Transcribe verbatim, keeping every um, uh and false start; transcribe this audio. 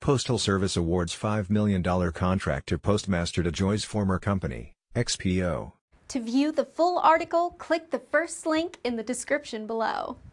Postal Service awards five million dollar contract to Postmaster DeJoys' former company, X P O. To view the full article, click the first link in the description below.